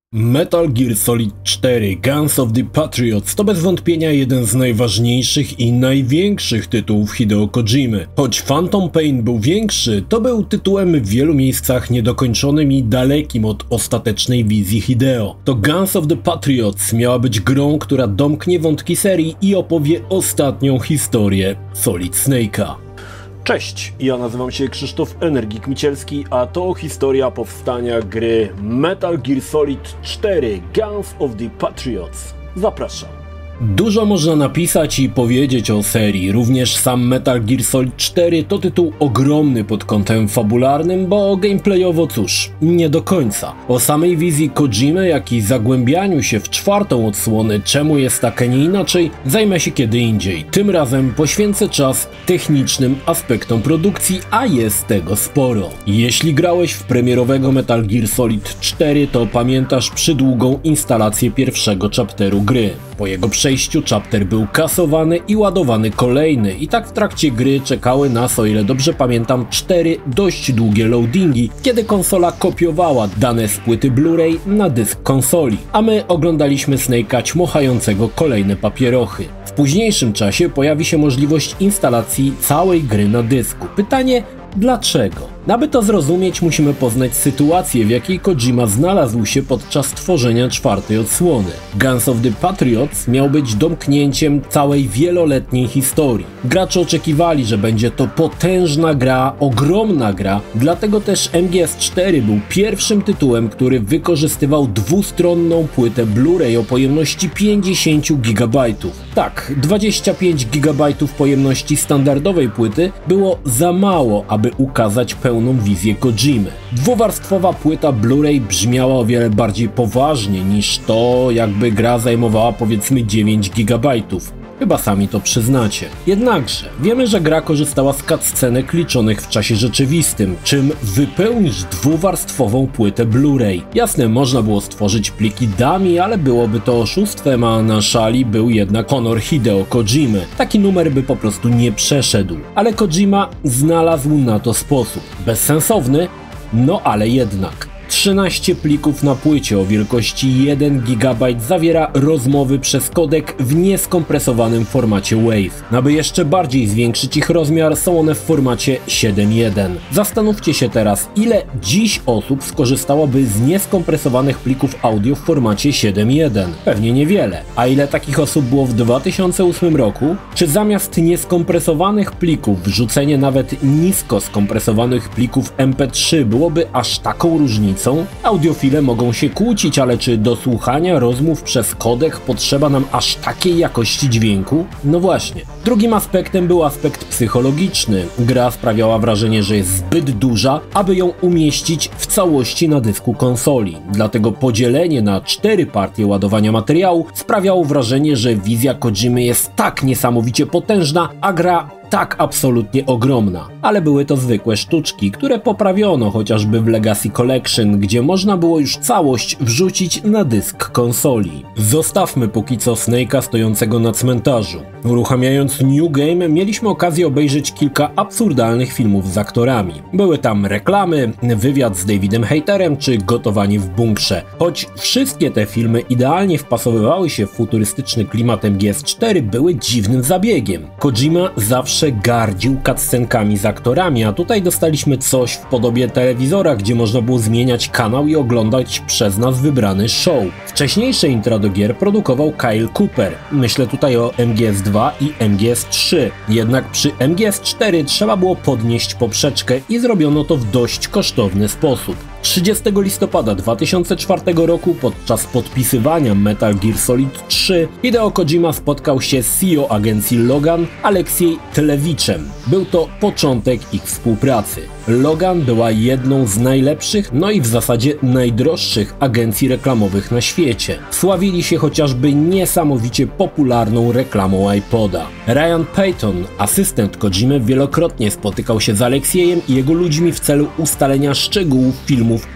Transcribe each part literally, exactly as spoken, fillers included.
Metal Gear Solid cztery Guns of the Patriots to bez wątpienia jeden z najważniejszych i największych tytułów Hideo Kojimy. Choć Phantom Pain był większy, to był tytułem w wielu miejscach niedokończonym i dalekim od ostatecznej wizji Hideo. To Guns of the Patriots miała być grą, która domknie wątki serii i opowie ostatnią historię Solid Snake'a. Cześć, ja nazywam się Krzysztof Energik-Micielski, a to historia powstania gry Metal Gear Solid cztery Guns of the Patriots. Zapraszam. Dużo można napisać i powiedzieć o serii, również sam Metal Gear Solid cztery to tytuł ogromny pod kątem fabularnym, bo gameplayowo cóż, nie do końca. O samej wizji Kojimy, jak i zagłębianiu się w czwartą odsłonę, czemu jest tak, a nie inaczej, zajmę się kiedy indziej. Tym razem poświęcę czas technicznym aspektom produkcji, a jest tego sporo. Jeśli grałeś w premierowego Metal Gear Solid cztery, to pamiętasz przydługą instalację pierwszego chapteru gry. Po jego przejściu chapter był kasowany i ładowany kolejny i tak w trakcie gry czekały nas, o ile dobrze pamiętam, cztery dość długie loadingi, kiedy konsola kopiowała dane z płyty Blu-ray na dysk konsoli, a my oglądaliśmy Snake'a ćmochającego kolejne papierochy. W późniejszym czasie pojawi się możliwość instalacji całej gry na dysku. Pytanie, dlaczego? Aby to zrozumieć, musimy poznać sytuację, w jakiej Kojima znalazł się podczas tworzenia czwartej odsłony. Guns of the Patriots miał być domknięciem całej wieloletniej historii. Gracze oczekiwali, że będzie to potężna gra, ogromna gra, dlatego też M G S cztery był pierwszym tytułem, który wykorzystywał dwustronną płytę Blu-ray o pojemności pięćdziesiąt gigabajtów. Tak, dwadzieścia pięć gigabajtów pojemności standardowej płyty było za mało, aby ukazać pełną wizję Kojimy. Dwuwarstwowa płyta Blu-ray brzmiała o wiele bardziej poważnie niż to, jakby gra zajmowała powiedzmy dziewięć gigabajtów. Chyba sami to przyznacie. Jednakże wiemy, że gra korzystała z cutscenek liczonych w czasie rzeczywistym, czym wypełnić dwuwarstwową płytę Blu-ray. Jasne, można było stworzyć pliki dummy, ale byłoby to oszustwem, a na szali był jednak honor Hideo Kojimy. Taki numer by po prostu nie przeszedł. Ale Kojima znalazł na to sposób. Bezsensowny, no ale jednak. trzynaście plików na płycie o wielkości jeden gigabajt zawiera rozmowy przez kodek w nieskompresowanym formacie WAV. Aby jeszcze bardziej zwiększyć ich rozmiar, są one w formacie siedem jeden. Zastanówcie się teraz, ile dziś osób skorzystałoby z nieskompresowanych plików audio w formacie siedem jeden? Pewnie niewiele. A ile takich osób było w dwa tysiące ósmym roku? Czy zamiast nieskompresowanych plików wrzucenie nawet nisko skompresowanych plików M P trzy byłoby aż taką różnicą? Audiofile mogą się kłócić, ale czy do słuchania rozmów przez kodek potrzeba nam aż takiej jakości dźwięku? No właśnie. Drugim aspektem był aspekt psychologiczny. Gra sprawiała wrażenie, że jest zbyt duża, aby ją umieścić w całości na dysku konsoli. Dlatego podzielenie na cztery partie ładowania materiału sprawiało wrażenie, że wizja Kojimy jest tak niesamowicie potężna, a gra tak absolutnie ogromna. Ale były to zwykłe sztuczki, które poprawiono chociażby w Legacy Collection, gdzie można było już całość wrzucić na dysk konsoli. Zostawmy póki co Snake'a stojącego na cmentarzu. Uruchamiając New Game mieliśmy okazję obejrzeć kilka absurdalnych filmów z aktorami. Były tam reklamy, wywiad z Davidem Hayterem czy gotowanie w bunkrze. Choć wszystkie te filmy idealnie wpasowywały się w futurystyczny klimat M G S cztery, były dziwnym zabiegiem. Kojima zawsze gardził cutscenkami z aktorami, a tutaj dostaliśmy coś w podobie telewizora, gdzie można było zmieniać kanał i oglądać przez nas wybrany show. Wcześniejsze intro do gier produkował Kyle Cooper. Myślę tutaj o M G S dwa i M G S trzy. Jednak przy M G S cztery trzeba było podnieść poprzeczkę i zrobiono to w dość kosztowny sposób. trzydziestego listopada dwa tysiące czwartego roku podczas podpisywania Metal Gear Solid trzy Hideo Kojima spotkał się z C E O agencji Logan, Aleksiej Tlewiczem. Był to początek ich współpracy. Logan była jedną z najlepszych, no i w zasadzie najdroższych agencji reklamowych na świecie. Sławili się chociażby niesamowicie popularną reklamą iPoda. Ryan Payton, asystent Kojimy, wielokrotnie spotykał się z Aleksiejem i jego ludźmi w celu ustalenia szczegółów filmów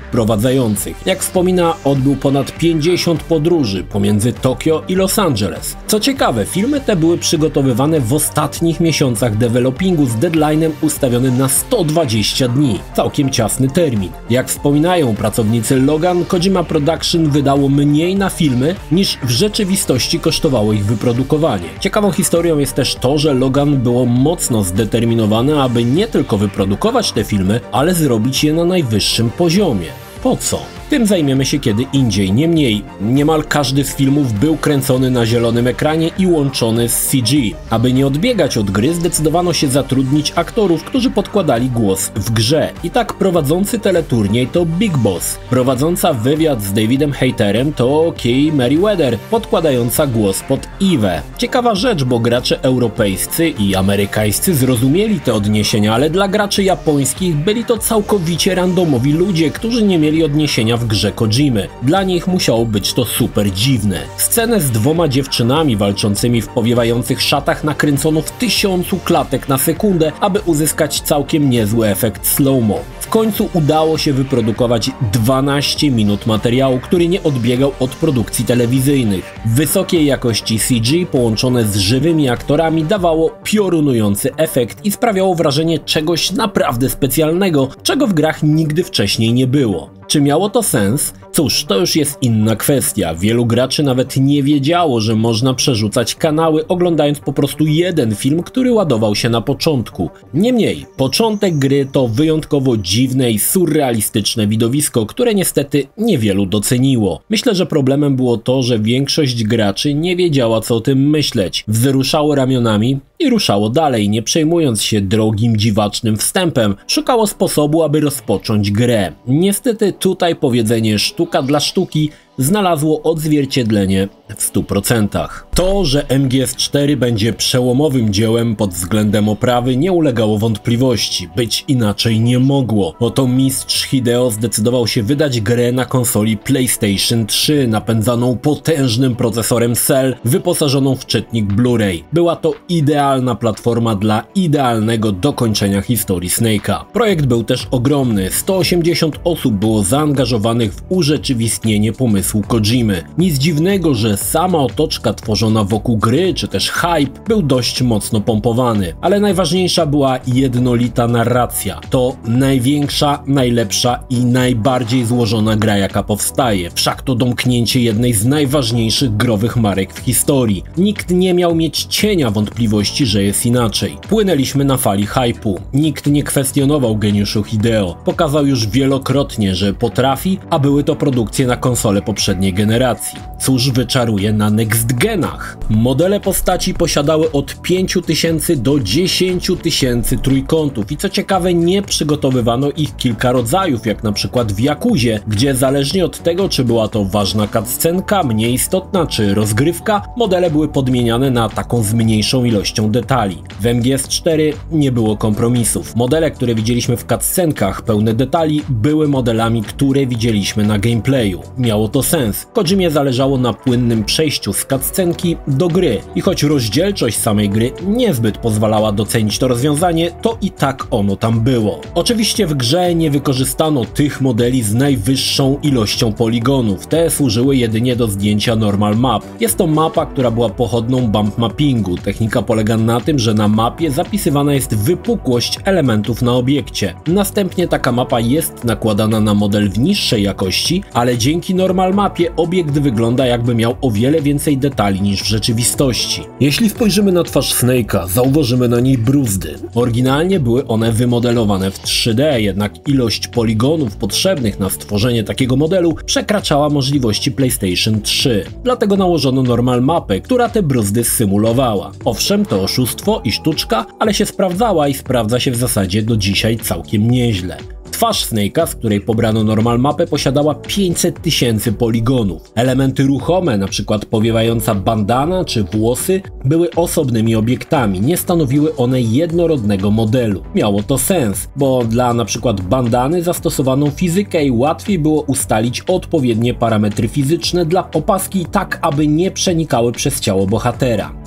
wprowadzających. Jak wspomina, odbył ponad pięćdziesiąt podróży pomiędzy Tokio i Los Angeles. Co ciekawe, filmy te były przygotowywane w ostatnich miesiącach developingu z deadline'em ustawionym na sto dwadzieścia dni. Całkiem ciasny termin. Jak wspominają pracownicy Logan, Kojima Production wydało mniej na filmy niż w rzeczywistości kosztowało ich wyprodukowanie. Ciekawą historią jest też to, że Logan było mocno zdeterminowane, aby nie tylko wyprodukować te filmy, ale zrobić je na najwyższym poziomie. Po co? Tym zajmiemy się kiedy indziej. Niemniej, niemal każdy z filmów był kręcony na zielonym ekranie i łączony z C G. Aby nie odbiegać od gry, zdecydowano się zatrudnić aktorów, którzy podkładali głos w grze. I tak prowadzący teleturniej to Big Boss. Prowadząca wywiad z Davidem Hayterem to Kay Merriweather, podkładająca głos pod Eve. Ciekawa rzecz, bo gracze europejscy i amerykańscy zrozumieli te odniesienia, ale dla graczy japońskich byli to całkowicie randomowi ludzie, którzy nie mieli odniesienia w grze Kojimy. Dla nich musiało być to super dziwne. Scenę z dwoma dziewczynami walczącymi w powiewających szatach nakręcono w tysiącu klatek na sekundę, aby uzyskać całkiem niezły efekt slow-mo. W końcu udało się wyprodukować dwanaście minut materiału, który nie odbiegał od produkcji telewizyjnych. Wysokiej jakości C G połączone z żywymi aktorami dawało piorunujący efekt i sprawiało wrażenie czegoś naprawdę specjalnego, czego w grach nigdy wcześniej nie było. Czy miało to sens? Cóż, to już jest inna kwestia. Wielu graczy nawet nie wiedziało, że można przerzucać kanały, oglądając po prostu jeden film, który ładował się na początku. Niemniej, początek gry to wyjątkowo dziwne i surrealistyczne widowisko, które niestety niewielu doceniło. Myślę, że problemem było to, że większość graczy nie wiedziała, co o tym myśleć. Wzruszało ramionami i ruszało dalej, nie przejmując się drogim, dziwacznym wstępem. Szukało sposobu, aby rozpocząć grę. Niestety tutaj powiedzenie sztuka dla sztuki znalazło odzwierciedlenie w stu procentach. To, że M G S cztery będzie przełomowym dziełem pod względem oprawy, nie ulegało wątpliwości. Być inaczej nie mogło. Oto mistrz Hideo zdecydował się wydać grę na konsoli PlayStation trzy, napędzaną potężnym procesorem Cell, wyposażoną w czytnik Blu-ray. Była to idealna platforma dla idealnego dokończenia historii Snake'a. Projekt był też ogromny. sto osiemdziesiąt osób było zaangażowanych w urzeczywistnienie pomysłu Kojimy. Nic dziwnego, że sama otoczka tworzona wokół gry, czy też hype, był dość mocno pompowany. Ale najważniejsza była jednolita narracja. To największa, najlepsza i najbardziej złożona gra, jaka powstaje. Wszak to domknięcie jednej z najważniejszych growych marek w historii. Nikt nie miał mieć cienia wątpliwości, że jest inaczej. Płynęliśmy na fali hype'u. Nikt nie kwestionował geniuszu Hideo. Pokazał już wielokrotnie, że potrafi, a były to produkcje na konsole poprzedniej generacji. Cóż wyczaruje na next genach? Modele postaci posiadały od pięciu tysięcy do dziesięciu tysięcy trójkątów i co ciekawe, nie przygotowywano ich kilka rodzajów, jak na przykład w Yakuzie, gdzie zależnie od tego, czy była to ważna cutscenka, mniej istotna, czy rozgrywka, modele były podmieniane na taką z mniejszą ilością detali. W M G S cztery nie było kompromisów. Modele, które widzieliśmy w cutscenkach pełne detali, były modelami, które widzieliśmy na gameplayu. Miało to sens. Kojimie zależało na płynnym przejściu z cutscenki do gry i choć rozdzielczość samej gry niezbyt pozwalała docenić to rozwiązanie, to i tak ono tam było. Oczywiście w grze nie wykorzystano tych modeli z najwyższą ilością poligonów. Te służyły jedynie do zdjęcia normal map. Jest to mapa, która była pochodną bump mappingu. Technika polega na tym, że na mapie zapisywana jest wypukłość elementów na obiekcie. Następnie taka mapa jest nakładana na model w niższej jakości, ale dzięki normal mapie obiekt wygląda, jakby miał o wiele więcej detali niż w rzeczywistości. Jeśli spojrzymy na twarz Snake'a, zauważymy na niej bruzdy. Oryginalnie były one wymodelowane w trzy D, jednak ilość poligonów potrzebnych na stworzenie takiego modelu przekraczała możliwości PlayStation trzy. Dlatego nałożono normal mapę, która te bruzdy symulowała. Owszem, to oszustwo i sztuczka, ale się sprawdzała i sprawdza się w zasadzie do dzisiaj całkiem nieźle. Twarz Snake'a, z której pobrano normal mapę, posiadała pięćset tysięcy poligonów. Elementy ruchome, np. powiewająca bandana czy włosy, były osobnymi obiektami, nie stanowiły one jednorodnego modelu. Miało to sens, bo dla np. bandany zastosowano fizykę i łatwiej było ustalić odpowiednie parametry fizyczne dla opaski tak, aby nie przenikały przez ciało bohatera.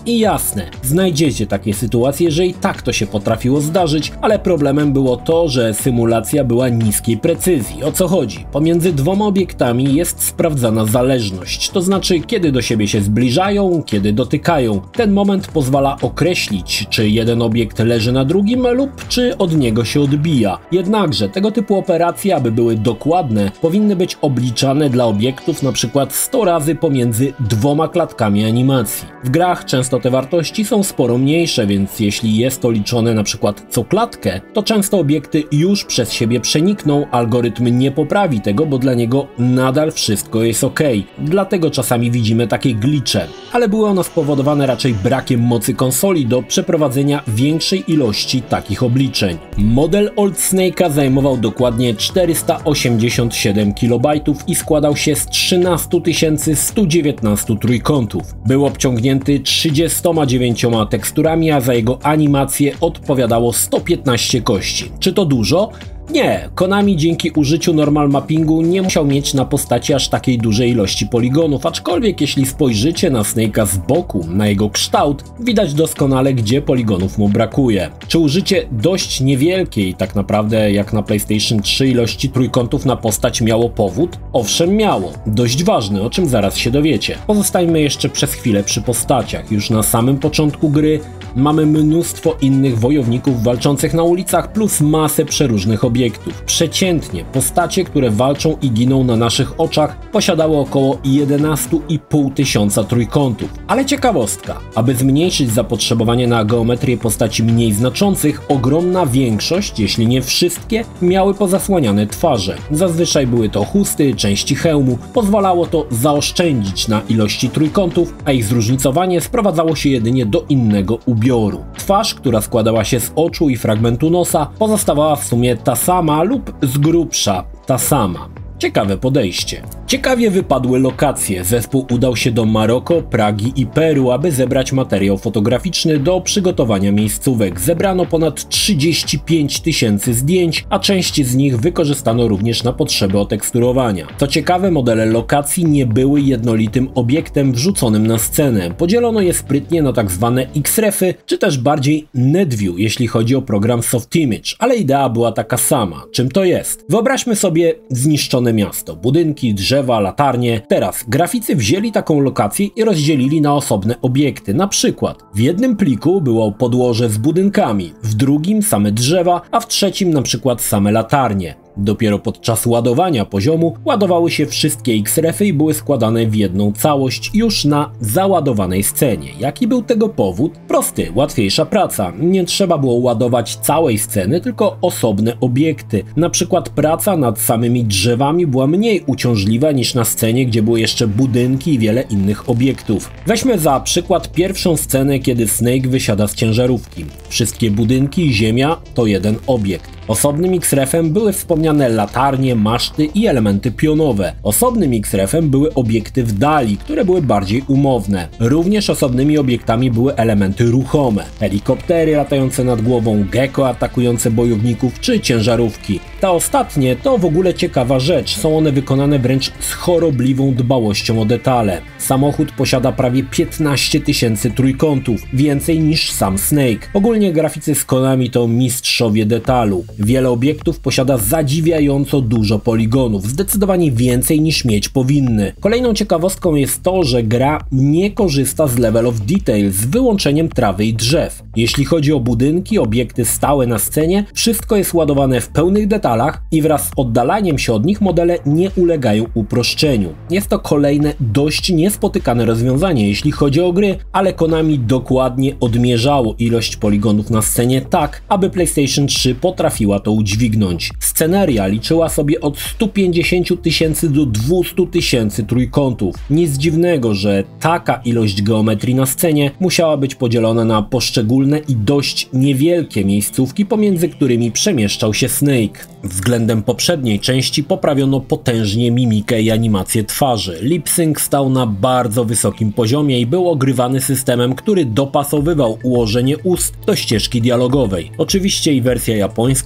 I jasne, znajdziecie takie sytuacje, że i tak to się potrafiło zdarzyć, ale problemem było to, że symulacja była niskiej precyzji. O co chodzi? Pomiędzy dwoma obiektami jest sprawdzana zależność, to znaczy kiedy do siebie się zbliżają, kiedy dotykają. Ten moment pozwala określić, czy jeden obiekt leży na drugim lub czy od niego się odbija. Jednakże tego typu operacje, aby były dokładne, powinny być obliczane dla obiektów na przykład sto razy pomiędzy dwoma klatkami animacji. W grach często te wartości są sporo mniejsze, więc jeśli jest to liczone na przykład co klatkę, to często obiekty już przez siebie przenikną, algorytm nie poprawi tego, bo dla niego nadal wszystko jest ok. Dlatego czasami widzimy takie glitche, ale były one spowodowane raczej brakiem mocy konsoli do przeprowadzenia większej ilości takich obliczeń. Model Old Snake'a zajmował dokładnie czterysta osiemdziesiąt siedem kilobajtów i składał się z trzynaście tysięcy sto dziewiętnaście trójkątów. Był obciągnięty trzydziestoma dziewięcioma teksturami, a za jego animację odpowiadało sto piętnaście kości. Czy to dużo? Nie, Konami dzięki użyciu normal mappingu nie musiał mieć na postaci aż takiej dużej ilości poligonów, aczkolwiek jeśli spojrzycie na Snake'a z boku, na jego kształt, widać doskonale, gdzie poligonów mu brakuje. Czy użycie dość niewielkiej, tak naprawdę jak na PlayStation trzy, ilości trójkątów na postać miało powód? Owszem, miało. Dość ważny, o czym zaraz się dowiecie. Pozostańmy jeszcze przez chwilę przy postaciach. Już na samym początku gry mamy mnóstwo innych wojowników walczących na ulicach plus masę przeróżnych obiektów. Przeciętnie postacie, które walczą i giną na naszych oczach, posiadały około jedenaście i pół tysiąca trójkątów. Ale ciekawostka, aby zmniejszyć zapotrzebowanie na geometrię postaci mniej znaczących, ogromna większość, jeśli nie wszystkie, miały pozasłaniane twarze. Zazwyczaj były to chusty, części hełmu, pozwalało to zaoszczędzić na ilości trójkątów, a ich zróżnicowanie sprowadzało się jedynie do innego ubioru. Twarz, która składała się z oczu i fragmentu nosa, pozostawała w sumie ta sama lub z grubsza ta sama. Ciekawe podejście. Ciekawie wypadły lokacje. Zespół udał się do Maroko, Pragi i Peru, aby zebrać materiał fotograficzny do przygotowania miejscówek. Zebrano ponad trzydzieści pięć tysięcy zdjęć, a część z nich wykorzystano również na potrzeby oteksturowania. Co ciekawe, modele lokacji nie były jednolitym obiektem wrzuconym na scenę. Podzielono je sprytnie na tak zwane X-refy, czy też bardziej NetView, jeśli chodzi o program Softimage, ale idea była taka sama. Czym to jest? Wyobraźmy sobie zniszczone miasto, budynki, drzewa, latarnie. Teraz graficy wzięli taką lokację i rozdzielili na osobne obiekty. Na przykład w jednym pliku było podłoże z budynkami, w drugim same drzewa, a w trzecim na przykład same latarnie. Dopiero podczas ładowania poziomu ładowały się wszystkie X-refy i były składane w jedną całość już na załadowanej scenie. Jaki był tego powód? Prosty, łatwiejsza praca. Nie trzeba było ładować całej sceny, tylko osobne obiekty. Na przykład praca nad samymi drzewami była mniej uciążliwa niż na scenie, gdzie były jeszcze budynki i wiele innych obiektów. Weźmy za przykład pierwszą scenę, kiedy Snake wysiada z ciężarówki. Wszystkie budynki i ziemia to jeden obiekt. Osobnym X-refem były wspomniane latarnie, maszty i elementy pionowe. Osobnym X-refem były obiekty w dali, które były bardziej umowne. Również osobnymi obiektami były elementy ruchome. Helikoptery latające nad głową, gecko atakujące bojowników czy ciężarówki. Te ostatnie to w ogóle ciekawa rzecz. Są one wykonane wręcz z chorobliwą dbałością o detale. Samochód posiada prawie piętnaście tysięcy trójkątów, więcej niż sam Snake. Ogólnie graficy z Konami to mistrzowie detalu. Wiele obiektów posiada zadziwiająco dużo poligonów, zdecydowanie więcej niż mieć powinny. Kolejną ciekawostką jest to, że gra nie korzysta z level of detail z wyłączeniem trawy i drzew. Jeśli chodzi o budynki, obiekty stałe na scenie, wszystko jest ładowane w pełnych detalach i wraz z oddalaniem się od nich modele nie ulegają uproszczeniu. Jest to kolejne dość niespotykane rozwiązanie, jeśli chodzi o gry, ale Konami dokładnie odmierzało ilość poligonów na scenie tak, aby PlayStation trzy potrafiła to udźwignąć. Sceneria liczyła sobie od stu pięćdziesięciu tysięcy do dwustu tysięcy trójkątów. Nic dziwnego, że taka ilość geometrii na scenie musiała być podzielona na poszczególne i dość niewielkie miejscówki, pomiędzy którymi przemieszczał się Snake. Względem poprzedniej części poprawiono potężnie mimikę i animację twarzy. Lip-sync stał na bardzo wysokim poziomie i był ogrywany systemem, który dopasowywał ułożenie ust do ścieżki dialogowej. Oczywiście i wersja japońska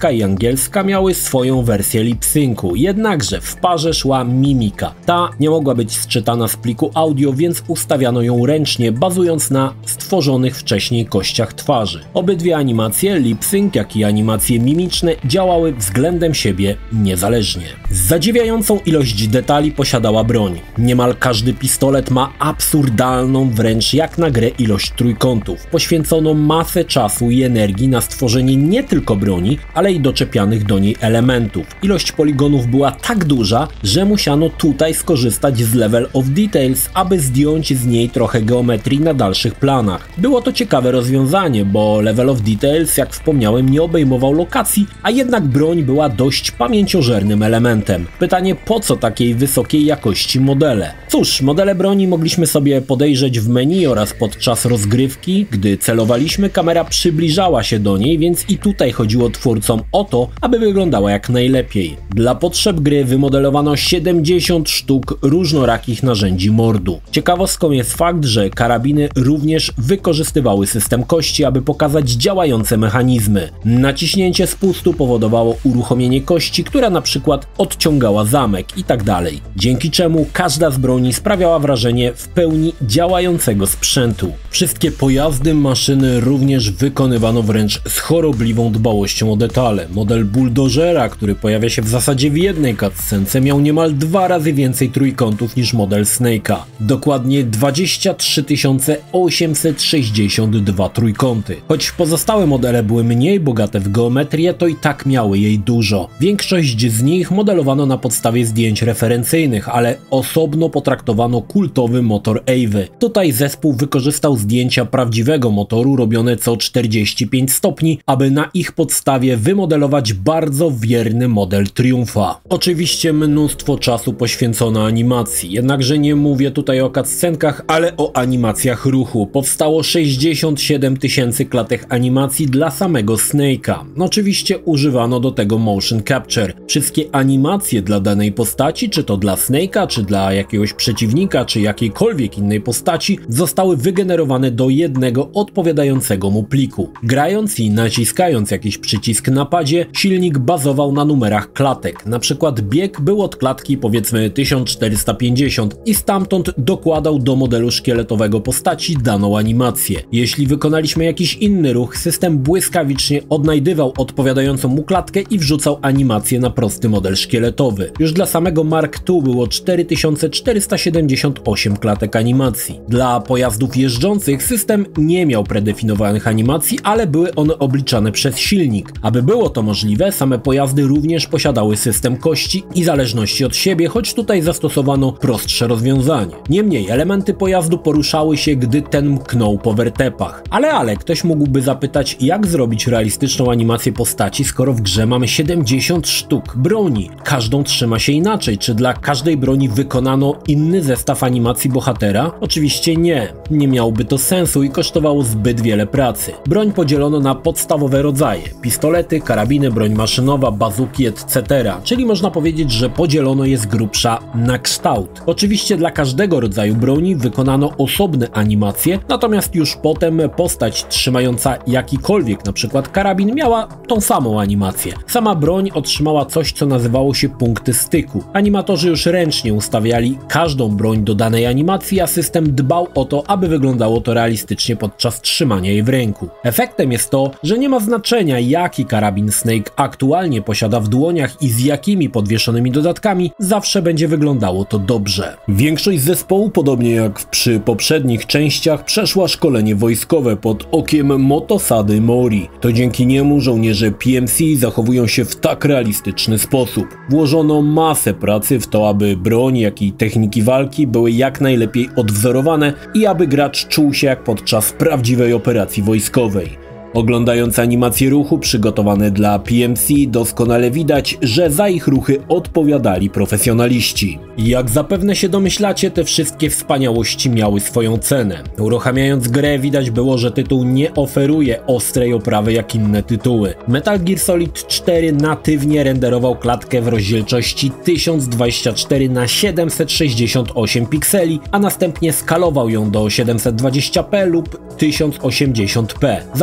polska i angielska miały swoją wersję lip-syncu, jednakże w parze szła mimika. Ta nie mogła być sczytana z pliku audio, więc ustawiano ją ręcznie, bazując na stworzonych wcześniej kościach twarzy. Obydwie animacje, lip-sync jak i animacje mimiczne, działały względem siebie niezależnie. Zadziwiającą ilość detali posiadała broń. Niemal każdy pistolet ma absurdalną, wręcz jak na grę, ilość trójkątów. Poświęcono masę czasu i energii na stworzenie nie tylko broni, ale i doczepianych do niej elementów. Ilość poligonów była tak duża, że musiano tutaj skorzystać z Level of Details, aby zdjąć z niej trochę geometrii na dalszych planach. Było to ciekawe rozwiązanie, bo Level of Details, jak wspomniałem, nie obejmował lokacji, a jednak broń była dość pamięciożernym elementem. Pytanie, po co takiej wysokiej jakości modele? Cóż, modele broni mogliśmy sobie podejrzeć w menu oraz podczas rozgrywki. Gdy celowaliśmy, kamera przybliżała się do niej, więc i tutaj chodziło twórcom o to, aby wyglądała jak najlepiej. Dla potrzeb gry wymodelowano siedemdziesiąt sztuk różnorakich narzędzi mordu. Ciekawostką jest fakt, że karabiny również wykorzystywały system kości, aby pokazać działające mechanizmy. Naciśnięcie spustu powodowało uruchomienie kości, która na przykład odciągała zamek i tak dalej. Dzięki czemu każda z broni sprawiała wrażenie w pełni działającego sprzętu. Wszystkie pojazdy, maszyny również wykonywano wręcz z chorobliwą dbałością o detale. Model buldożera, który pojawia się w zasadzie w jednej cutscence, miał niemal dwa razy więcej trójkątów niż model Snake'a. Dokładnie dwadzieścia trzy tysiące osiemset sześćdziesiąt dwa trójkąty. Choć pozostałe modele były mniej bogate w geometrię, to i tak miały jej dużo. Większość z nich modelowano na podstawie zdjęć referencyjnych, ale osobno potraktowano kultowy motor Ewy. Tutaj zespół wykorzystał zdjęcia prawdziwego motoru robione co czterdzieści pięć stopni, aby na ich podstawie wymodelować bardzo wierny model Triumfa. Oczywiście mnóstwo czasu poświęcono animacji, jednakże nie mówię tutaj o cutscenkach, ale o animacjach ruchu. Powstało sześćdziesiąt siedem tysięcy klatek animacji dla samego Snake'a. Oczywiście używano do tego motion capture. Wszystkie animacje dla danej postaci, czy to dla Snake'a, czy dla jakiegoś przeciwnika, czy jakiejkolwiek innej postaci, zostały wygenerowane do jednego odpowiadającego mu pliku. Grając i naciskając jakiś przycisk na padzie, silnik bazował na numerach klatek. Na przykład bieg był od klatki powiedzmy tysiąc czterysta pięćdziesiąt i stamtąd dokładał do modelu szkieletowego postaci daną animację. Jeśli wykonaliśmy jakiś inny ruch, system błyskawicznie odnajdywał odpowiadającą mu klatkę i wrzucał animację na prosty model szkieletowy. Już dla samego Mark dwa było cztery tysiące czterysta siedemdziesiąt osiem klatek animacji. Dla pojazdów jeżdżących system nie miał predefiniowanych animacji, ale były one obliczane przez silnik. Aby było to możliwe, same pojazdy również posiadały system kości i zależności od siebie, choć tutaj zastosowano prostsze rozwiązanie. Niemniej elementy pojazdu poruszały się, gdy ten mknął po wertepach. Ale ale ktoś mógłby zapytać, jak zrobić realistyczną animację postaci, skoro w grze mamy siedemdziesiąt sztuk broni. Każdą trzyma się inaczej. Czy dla każdej broni wykonano inny zestaw animacji bohatera? Oczywiście nie. Nie miałoby to sensu i kosztowało zbyt wiele pracy. Broń podzielono na podstawowe rodzaje. Pistolety, karabiny, broń maszynowa, bazuki, et cetera. Czyli można powiedzieć, że podzielono je z grubsza na kształt. Oczywiście dla każdego rodzaju broni wykonano osobne animacje, natomiast już potem postać trzymająca jakikolwiek, na przykład karabin, miała tą samą animację. Sama broń otrzymała coś, co nazywało się punkty styku. Animatorzy już ręcznie ustawiali każdą broń do danej animacji, a system dbał o to, aby wyglądało to realistycznie podczas trzymania jej w ręku. Efektem jest to, że nie ma znaczenia, jaki karabin Snake aktualnie posiada w dłoniach i z jakimi podwieszonymi dodatkami, zawsze będzie wyglądało to dobrze. Większość zespołu, podobnie jak przy poprzednich częściach, przeszła szkolenie wojskowe pod okiem Motosady Mori. To dzięki niemu żołnierze P M C zachowują się w tak realistyczny sposób. Włożono masę pracy w to, aby broń, jak i techniki walki były jak najlepiej odwzorowane i aby gracz czuł się jak podczas prawdziwej operacji wojskowej. Oglądając animacje ruchu przygotowane dla P M C, doskonale widać, że za ich ruchy odpowiadali profesjonaliści. Jak zapewne się domyślacie, te wszystkie wspaniałości miały swoją cenę. Uruchamiając grę widać było, że tytuł nie oferuje ostrej oprawy jak inne tytuły. Metal Gear Solid cztery natywnie renderował klatkę w rozdzielczości tysiąc dwadzieścia cztery na siedemset sześćdziesiąt osiem pikseli, a następnie skalował ją do siedemset dwadzieścia p lub tysiąc osiemdziesiąt p. Zauważcie,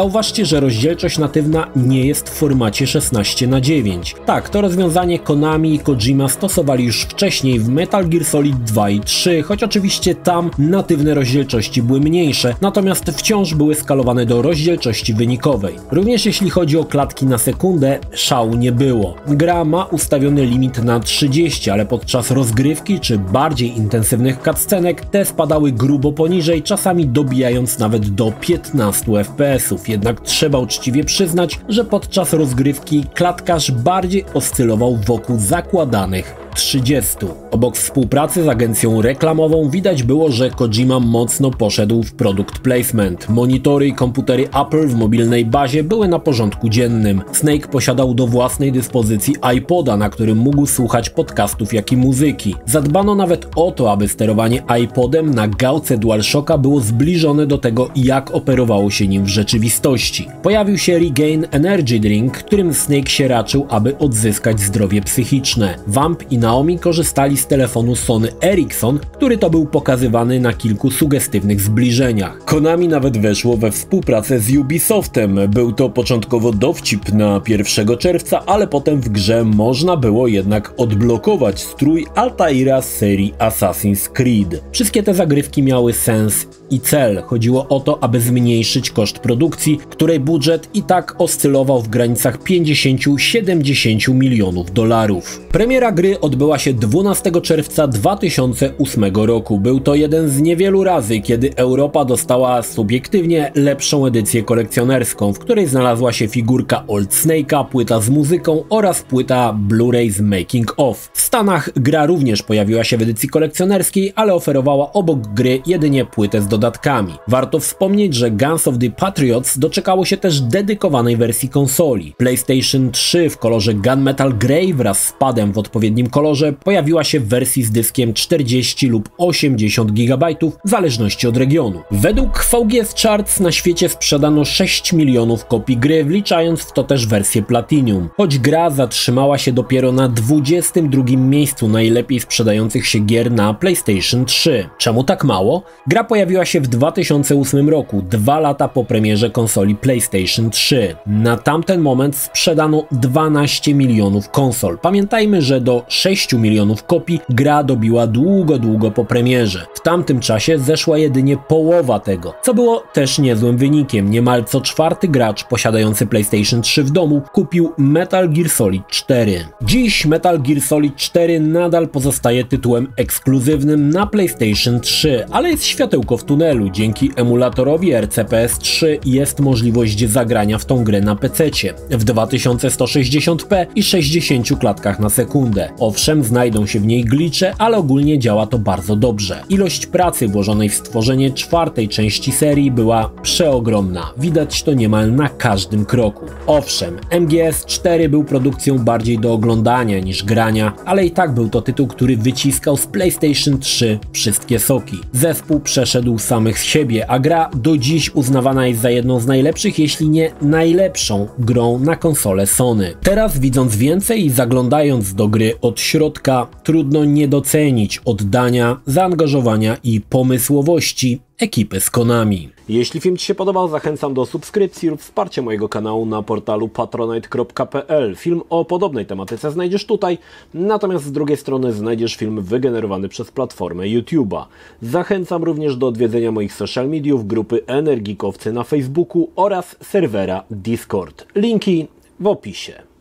się, że rozdzielczość natywna nie jest w formacie szesnaście na dziewięć. Tak, to rozwiązanie Konami i Kojima stosowali już wcześniej w Metal Gear Solid dwa i trzy, choć oczywiście tam natywne rozdzielczości były mniejsze, natomiast wciąż były skalowane do rozdzielczości wynikowej. Również jeśli chodzi o klatki na sekundę, szału nie było. Gra ma ustawiony limit na trzydzieści, ale podczas rozgrywki czy bardziej intensywnych cutscenek te spadały grubo poniżej, czasami dobijając nawet do piętnastu F P S ów. Jednak trzeba uczciwie przyznać, że podczas rozgrywki klatkarz bardziej oscylował wokół zakładanych trzydziestu. Obok współpracy z agencją reklamową widać było, że Kojima mocno poszedł w product placement. Monitory i komputery Apple w mobilnej bazie były na porządku dziennym. Snake posiadał do własnej dyspozycji iPoda, na którym mógł słuchać podcastów, jak i muzyki. Zadbano nawet o to, aby sterowanie iPodem na gałce DualShocka było zbliżone do tego, jak operowało się nim w rzeczywistości. Pojawił się Regain Energy Drink, którym Snake się raczył, aby odzyskać zdrowie psychiczne. Vamp i Naomi korzystali z telefonu Sony Ericsson, który to był pokazywany na kilku sugestywnych zbliżeniach. Konami nawet weszło we współpracę z Ubisoftem. Był to początkowo dowcip na pierwszego czerwca, ale potem w grze można było jednak odblokować strój Altaira z serii Assassin's Creed. Wszystkie te zagrywki miały sens i cel. Chodziło o to, aby zmniejszyć koszt produkcji, której budżet i tak oscylował w granicach pięćdziesiąt do siedemdziesięciu milionów dolarów. Premiera gry odbyła się dwunastego czerwca dwa tysiące ósmego roku. Był to jeden z niewielu razy, kiedy Europa dostała subiektywnie lepszą edycję kolekcjonerską, w której znalazła się figurka Old Snake'a, płyta z muzyką oraz płyta Blu-ray z Making of. W Stanach gra również pojawiła się w edycji kolekcjonerskiej, ale oferowała obok gry jedynie płytę z dodatkami. Warto wspomnieć, że Guns of the Patriots doczekało się też dedykowanej wersji konsoli. PlayStation trzy w kolorze Gunmetal Grey wraz z padem w odpowiednim kolorze pojawiła się w wersji z dyskiem czterdzieści lub osiemdziesiąt gigabajtów w zależności od regionu. Według V G S Charts na świecie sprzedano sześć milionów kopii gry, wliczając w to też wersję Platinum. Choć gra zatrzymała się dopiero na dwudziestym drugim miejscu najlepiej sprzedających się gier na PlayStation trzy. Czemu tak mało? Gra pojawiła się w dwa tysiące ósmym roku, dwa lata po premierze konsoli PlayStation trzy. Na tamten moment sprzedano dwanaście milionów konsol. Pamiętajmy, że do sześciu milionów kopii gra dobiła długo, długo po premierze. W tamtym czasie zeszła jedynie połowa tego, co było też niezłym wynikiem. Niemal co czwarty gracz posiadający PlayStation trzy w domu kupił Metal Gear Solid cztery. Dziś Metal Gear Solid cztery nadal pozostaje tytułem ekskluzywnym na PlayStation trzy, ale jest światełko w tunelu. Dzięki emulatorowi R C P S trzy jest możliwość zagrania w tą grę na pececie w dwa tysiące sto sześćdziesiąt p i sześćdziesięciu klatkach na sekundę. Owszem, znajdą się w niej glitche, ale ogólnie działa to bardzo dobrze. Ilość pracy włożonej w stworzenie czwartej części serii była przeogromna. Widać to niemal na każdym kroku. Owszem, M G S cztery był produkcją bardziej do oglądania niż grania, ale i tak był to tytuł, który wyciskał z PlayStation trzy wszystkie soki. Zespół przeszedł samych z siebie, a gra do dziś uznawana jest za jedną z najlepszych, jeśli nie najlepszą grą na konsolę Sony. Teraz, widząc więcej i zaglądając do gry od środka, trudno nie docenić oddania, zaangażowania i pomysłowości ekipy z Konami. Jeśli film Ci się podobał, zachęcam do subskrypcji lub wsparcia mojego kanału na portalu patronite kropka p l. Film o podobnej tematyce znajdziesz tutaj, natomiast z drugiej strony znajdziesz film wygenerowany przez platformę YouTube'a. Zachęcam również do odwiedzenia moich social mediów, grupy Energikowcy na Facebooku oraz serwera Discord. Linki w opisie.